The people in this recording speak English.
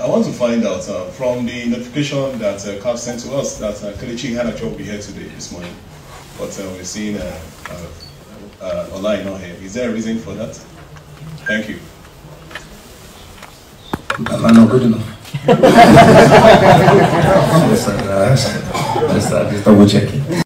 I want to find out from the notification that CAF sent to us that Kelechi had a job here today, this morning, but we're seeing online not here. Is there a reason for that? Thank you. I'm not good enough. Just double checking.